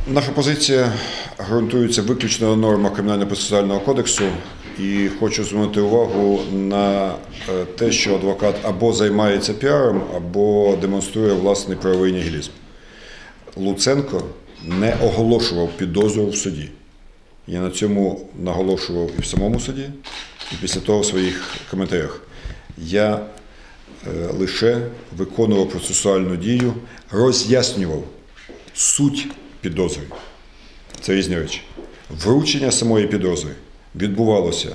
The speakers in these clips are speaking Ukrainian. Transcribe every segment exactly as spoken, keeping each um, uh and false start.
Наша позиція ґрунтується виключно на нормах Кримінально-процесуального кодексу, і хочу звернути увагу на те, що адвокат або займається піаром, або демонструє власний правовий нігілізм. Луценко не оголошував підозру в суді. Я на цьому наголошував і в самому суді, і після того в своїх коментарях. Я лише виконував процесуальну дію, роз'яснював суть підозри. Це різні речі. Вручення самої підозри відбувалося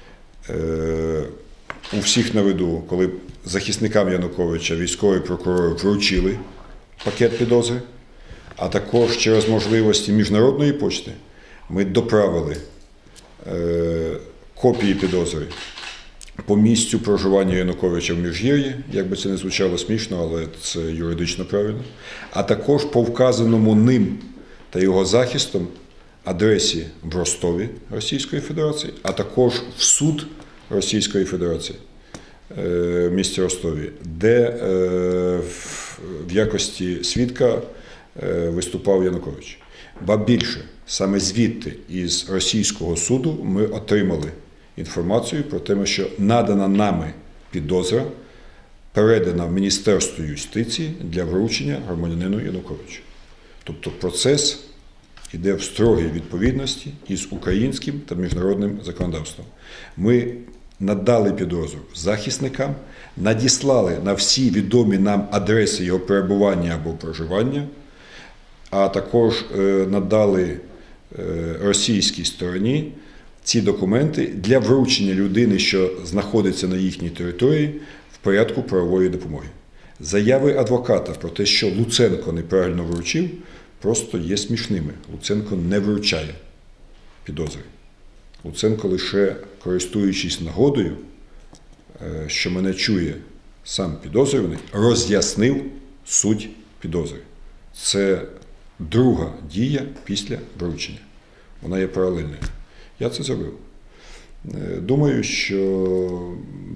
е, у всіх на виду, коли захисникам Януковича військові прокурори вручили пакет підозри, а також через можливості міжнародної почти ми доправили е, копії підозри по місцю проживання Януковича в Міжгір'ї, як би це не звучало смішно, але це юридично правильно, а також по вказаному ним та його захистом адресі в Ростові Російської Федерації, а також в суд Російської Федерації в місті Ростові, де в якості свідка виступав Янукович. Ба більше, саме звідти із російського суду ми отримали інформацію про те, що надана нами підозра передана в Міністерство юстиції для вручення громадянину Януковичу. Тобто процес йде в строгій відповідності із українським та міжнародним законодавством. Ми надали підозру захисникам, надіслали на всі відомі нам адреси його перебування або проживання, а також надали російській стороні ці документи для вручення людини, що знаходиться на їхній території, в порядку правової допомоги. Заяви адвоката про те, що Луценко неправильно вручив, просто є смішними. Луценко не вручає підозри. Луценко лише, користуючись нагодою, що мене чує сам підозрюваний, роз'яснив суть підозри. Це друга дія після вручення. Вона є паралельною. Я це зробив. Думаю, що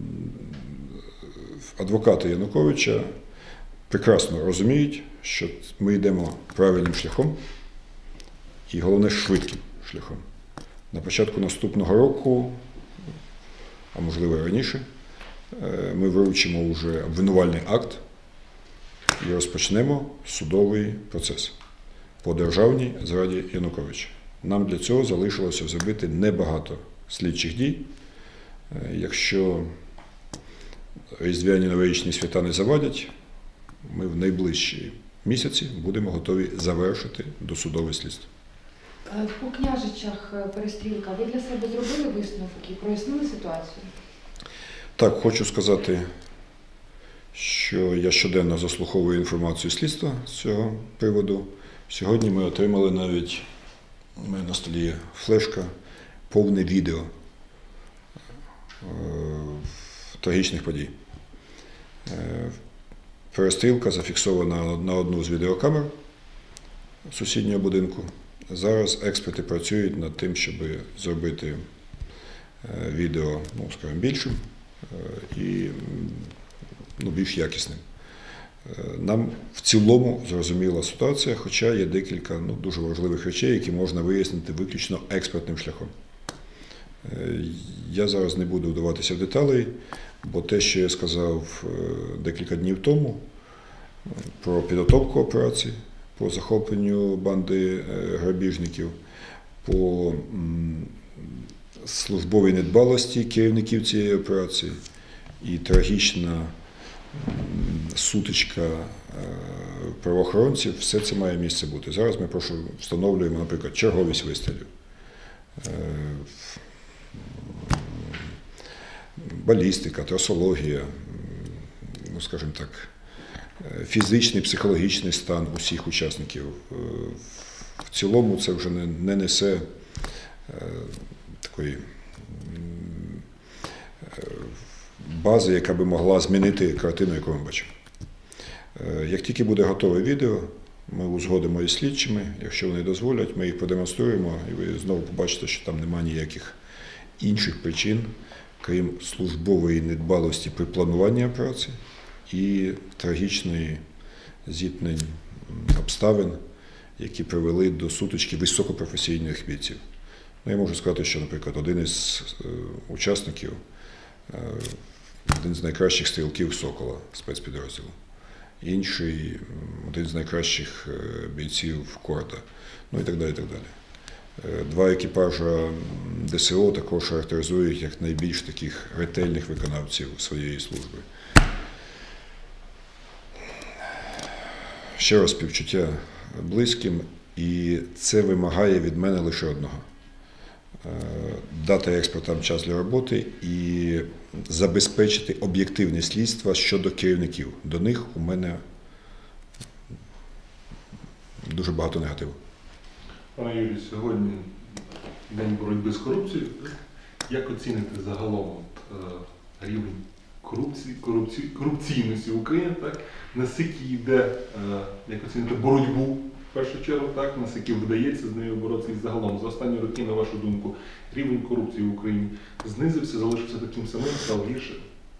адвокати Януковича прекрасно розуміють, що ми йдемо правильним шляхом і, головне, швидким шляхом. На початку наступного року, а можливо і раніше, ми вручимо вже обвинувальний акт і розпочнемо судовий процес по державній зраді Януковича. Нам для цього залишилося зробити небагато слідчих дій. Якщо різдвяні новорічні свята не завадять, ми в найближчі місяці будемо готові завершити досудове слідство. По Княжичах перестрілка, ви для себе зробили висновки, прояснили ситуацію? Так, хочу сказати, що я щоденно заслуховую інформацію слідства з цього приводу. Сьогодні ми отримали навіть, у мене на столі є флешка, повне відео трагічних подій. Перестрілка зафіксована на одну з відеокамер сусіднього будинку. Зараз експерти працюють над тим, щоб зробити відео, ну, скажімо, більшим і ну, більш якісним. Нам в цілому зрозуміла ситуація, хоча є декілька ну, дуже важливих речей, які можна вияснити виключно експертним шляхом. Я зараз не буду вдаватися в деталі, бо те, що я сказав декілька днів тому про підготовку операції, по захопленню банди грабіжників, по службовій недбалості керівників цієї операції і трагічна сутичка правоохоронців, все це має місце бути. Зараз ми просто встановлюємо, наприклад, черговість вистрілів, балістика, трасологія, ну, скажімо так, фізичний, психологічний стан усіх учасників. В цілому це вже не, не несе такої бази, яка би могла змінити картину, яку ми бачимо. Як тільки буде готове відео, ми узгодимо із слідчими, якщо вони дозволять, ми їх продемонструємо, і ви знову побачите, що там немає ніяких інших причин, крім службової недбалості при плануванні операції і трагічної зіткнень обставин, які привели до сутички високопрофесійних бійців. Ну, я можу сказати, що, наприклад, один із е, учасників, е, один з найкращих стрілків «Сокола» спецпідрозділу, інший – один з найкращих е, бійців «Корда», ну і так далі, і так далі. Е, два екіпажа ДСО також характеризують як найбільш таких ретельних виконавців своєї служби. Ще раз співчуття близьким, і це вимагає від мене лише одного – дати експертам час для роботи і забезпечити об'єктивне слідство щодо керівників. До них у мене дуже багато негативу. Пане Юрію, сьогодні День боротьби з корупцією. Як оціните загалом от, е, рівень корупції, корупції, корупційності в Україні, так? Наскільки йде, е, як оціните, боротьбу в першу чергу, так? Наскільки вдається з нею боротися, і загалом за останні роки, на вашу думку, рівень корупції в Україні знизився, залишився таким самим, став гірше?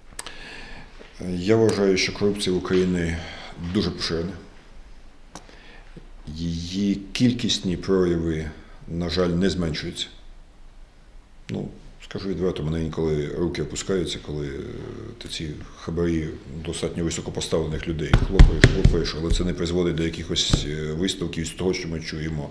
Я вважаю, що корупція в Україні дуже поширена. Її кількісні прояви, на жаль, не зменшуються. Ну, скажу відверто, мене інколи руки опускаються, коли ти ці хабарі достатньо високопоставлених людей хлопаєш, хлопаєш, але це не призводить до якихось висновків з того, що ми чуємо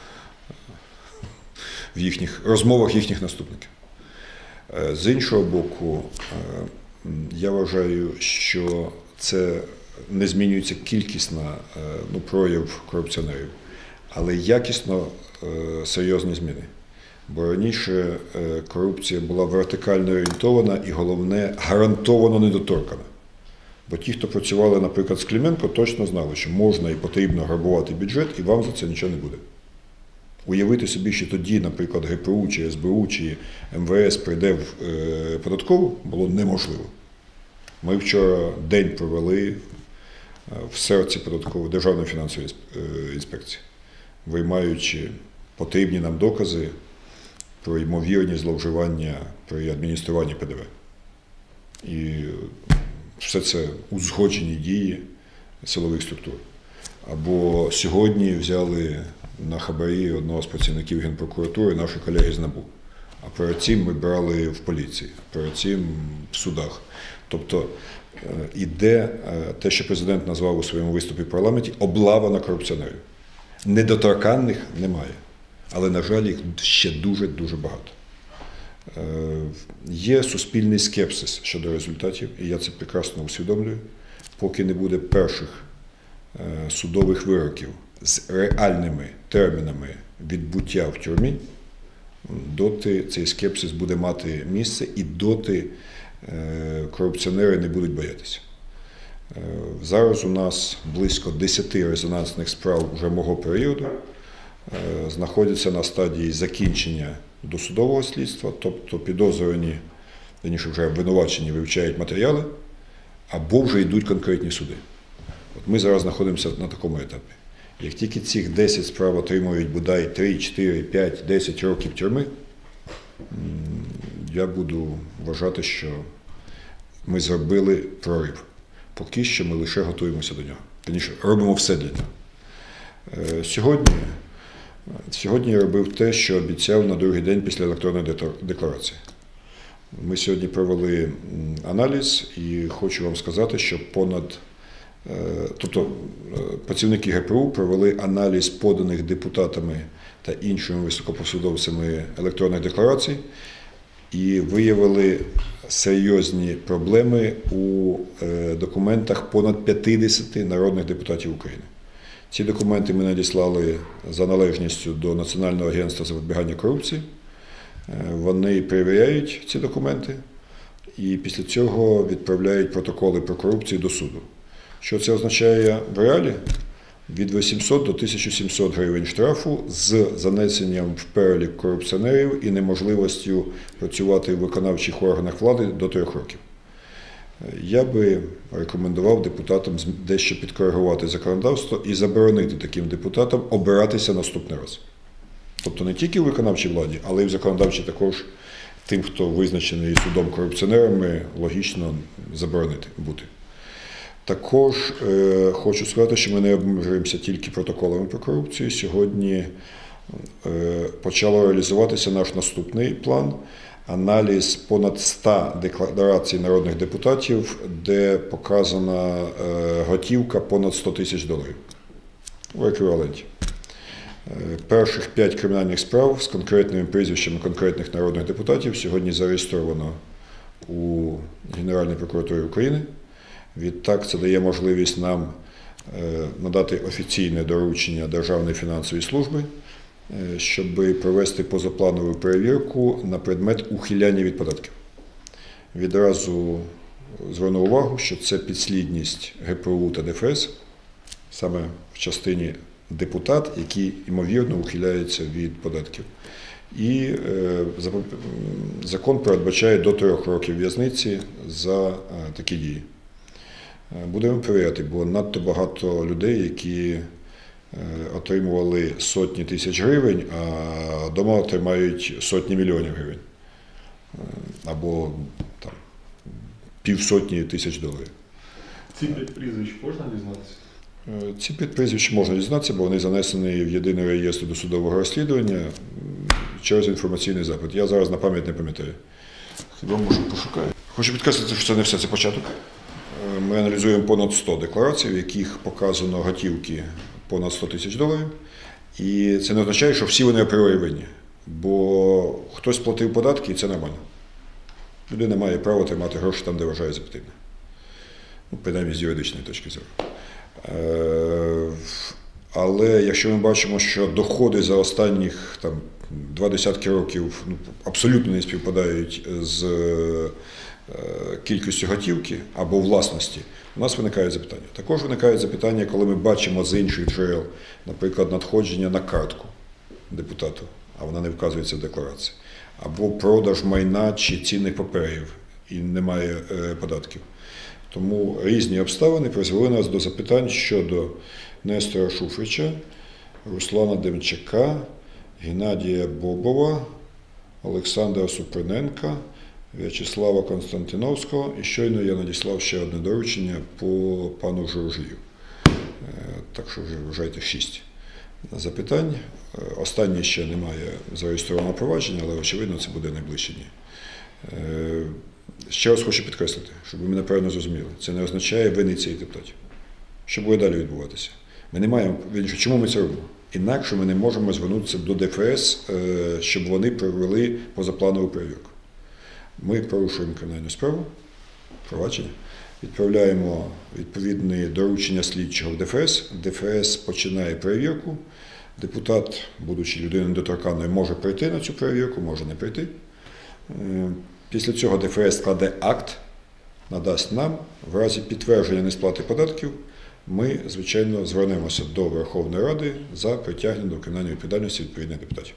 в їхніх розмовах їхніх наступників. З іншого боку, я вважаю, що це не змінюється кількісно, ну, прояв корупціонерів, але якісно серйозні зміни. Бо раніше корупція була вертикально орієнтована і, головне, гарантовано недоторкана. Бо ті, хто працювали, наприклад, з Клименко, точно знали, що можна і потрібно грабувати бюджет, і вам за це нічого не буде. Уявити собі, що тоді, наприклад, ГПУ, чи СБУ, чи МВС прийде в податкову, було неможливо. Ми вчора день провели в серці податкової Державної фінансової інспекції, виймаючи потрібні нам докази про ймовірні зловживання при адмініструванні П Д В. І все це узгоджені дії силових структур. Або сьогодні взяли на хабарі одного з працівників Генпрокуратури наші колеги з НАБУ. А перед цим ми брали в поліції, перед цим в судах. Тобто іде те, що президент назвав у своєму виступі в парламенті, облава на корупціонерів. Недоторканних немає. Але, на жаль, їх ще дуже-дуже багато. Є суспільний скепсис щодо результатів, і я це прекрасно усвідомлюю. Поки не буде перших судових вироків з реальними термінами відбуття в тюрмі, доти цей скепсис буде мати місце, і доти корупціонери не будуть боятися. Зараз у нас близько десяти резонансних справ вже мого періоду знаходяться на стадії закінчення досудового слідства, тобто підозрювані, вірніше вже обвинувачені, вивчають матеріали, або вже йдуть конкретні суди. От ми зараз знаходимося на такому етапі. Як тільки цих десять справ отримують бодай три, чотири, п'ять, десять років тюрми, я буду вважати, що ми зробили прорив. Поки що ми лише готуємося до нього. Вірніше, робимо все для нього. Сьогодні, сьогодні я робив те, що обіцяв на другий день після електронної декларації. Ми сьогодні провели аналіз, і хочу вам сказати, що понад Тобто працівники ГПУ провели аналіз поданих депутатами та іншими високопосадовцями електронних декларацій і виявили серйозні проблеми у документах понад п'ятдесят народних депутатів України. Ці документи ми надіслали за належністю до Національного агентства запобігання корупції. Вони перевіряють ці документи і після цього відправляють протоколи про корупцію до суду. Що це означає в реалі? Від вісімсот до тисячі сімсот гривень штрафу з занесенням в перелік корупціонерів і неможливістю працювати в виконавчих органах влади до трьох років. Я би рекомендував депутатам дещо підкоригувати законодавство і заборонити таким депутатам обиратися наступний раз. Тобто не тільки в виконавчій владі, але й в законодавчій також тим, хто визначений судом корупціонерами, логічно заборонити бути. Також е, хочу сказати, що ми не обмежуємося тільки протоколами про корупцію. Сьогодні е, почало реалізуватися наш наступний план – аналіз понад ста декларацій народних депутатів, де показана е, готівка понад сто тисяч доларів у еквіваленті. Е, перших п'ять кримінальних справ з конкретними прізвищами конкретних народних депутатів сьогодні зареєстровано у Генеральній прокуратурі України. Відтак це дає можливість нам надати офіційне доручення Державної фінансової служби, щоб провести позапланову перевірку на предмет ухиляння від податків. Відразу зверну увагу, що це підслідність ге пе у та де еф ес, саме в частині депутат, які, ймовірно, ухиляються від податків. І е, закон передбачає до трьох років в'язниці за е, такі дії. Будемо перевіряти, бо надто багато людей, які отримували сотні тисяч гривень, а вдома отримають сотні мільйонів гривень. Або там, півсотні тисяч доларів. Ці підпрізвищ можна дізнатися? Ці підпрізвища можна дізнатися, бо вони занесені в єдиний реєстр досудового розслідування через інформаційний запит. Я зараз на пам'ять не пам'ятаю. Хіба можу пошукати. Хочу підкреслити, що це не все, це початок. Ми аналізуємо понад сто декларацій, в яких показано готівки понад сто тисяч доларів. І це не означає, що всі вони апріорі винні. Бо хтось платив податки, і це нормально. Людина має право тримати гроші там, де вважає за потрібне. Ну, принаймні, з юридичної точки зору. Але якщо ми бачимо, що доходи за останніх там, два десятки років ну, абсолютно не співпадають з кількістю готівки або власності, у нас виникають запитання. Також виникають запитання, коли ми бачимо з інших джерел, наприклад, надходження на картку депутату, а вона не вказується в декларації, або продаж майна чи цінних паперів, і немає е, податків. Тому різні обставини призвели нас до запитань щодо Нестора Шуфрича, Руслана Демчака, Геннадія Бобова, Олександра Супруненка, В'ячеслава Константіновського, і щойно я надіслав ще одне доручення по пану Журжію. Так що вже вважайте шість запитань. Останнє ще немає зареєстрованого провадження, але очевидно це буде найближчі дні. Ще раз хочу підкреслити, щоб ви мене правильно зрозуміли. Це не означає вини цієї депутатів. Що буде далі відбуватися? Ми не маємо, чому ми це робимо? Інакше ми не можемо звернутися до де еф ес, щоб вони провели позапланову перевірку. Ми порушуємо кримінальну справу, провадження, відправляємо відповідне доручення слідчого в де еф ес, де еф ес починає перевірку, депутат, будучи людиною недоторканною, може прийти на цю перевірку, може не прийти. Після цього де еф ес складе акт, надасть нам, в разі підтвердження несплати податків, ми, звичайно, звернемося до Верховної Ради за притягнення до кримінальної відповідальності відповідних депутатів.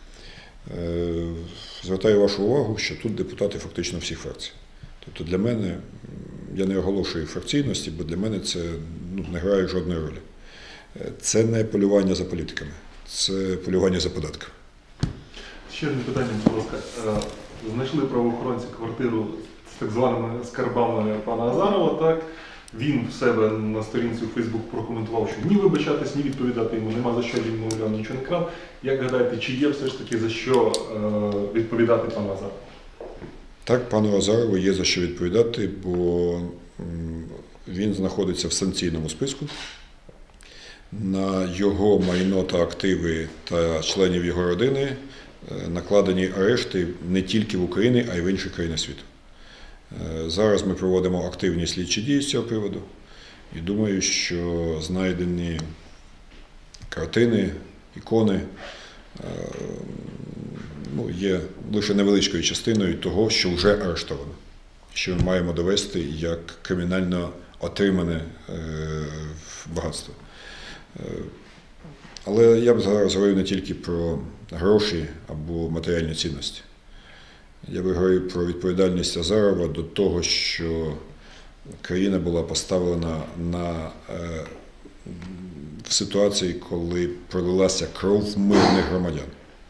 Звертаю вашу увагу, що тут депутати фактично всіх фракцій. Тобто для мене, я не оголошую фракційності, бо для мене це ну, не грає жодної ролі. Це не полювання за політиками, це полювання за податками. Ще одне питання, будь ласка. Знайшли правоохоронці квартиру з так званими скарбами пана Азарова, так? Він в себе на сторінці у Фейсбук прокоментував, що ні вибачатись, ні відповідати йому, нема за що, він, мовляв, нічого не крав. Як гадаєте, чи є все ж таки за що е, відповідати пану Азарову? Так, пану Азарову є за що відповідати, бо він знаходиться в санкційному списку. На його майно та активи та членів його родини накладені арешти не тільки в Україні, а й в інших країнах світу. Зараз ми проводимо активні слідчі дії з цього приводу і думаю, що знайдені картини, ікони ну, є лише невеличкою частиною того, що вже арештовано, що ми маємо довести як кримінально отримане багатство. Але я б зараз говорив не тільки про гроші або матеріальні цінності. Я би говорив про відповідальність Азарова до того, що країна була поставлена на, е, в ситуації, коли пролилася кров мирних громадян.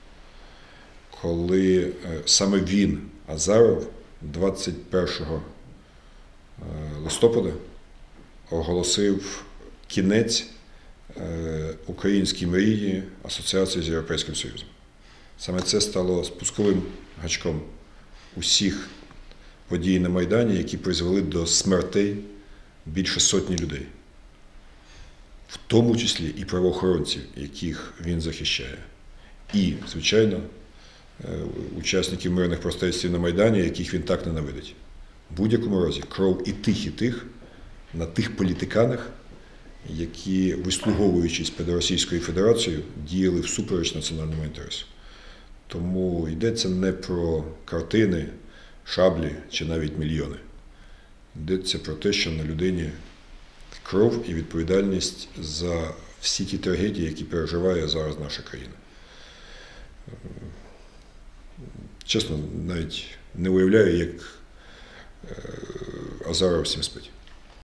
Коли е, саме він, Азаров, двадцять першого листопада оголосив кінець українській мрії асоціації з Європейським Союзом. Саме це стало спусковим гачком усіх подій на Майдані, які призвели до смертей більше сотні людей. В тому числі і правоохоронців, яких він захищає. І, звичайно, учасників мирних протестів на Майдані, яких він так ненавидить. В будь-якому разі кров і тих, і тих на тих політиканах, які, вислуговуючись перед Російською Федерацією, діяли всупереч національному інтересу. Тому йдеться не про картини, шаблі чи навіть мільйони. Йдеться про те, що на людині кров і відповідальність за всі ті трагедії, які переживає зараз наша країна. Чесно, навіть не уявляю, як Азаров всім спить.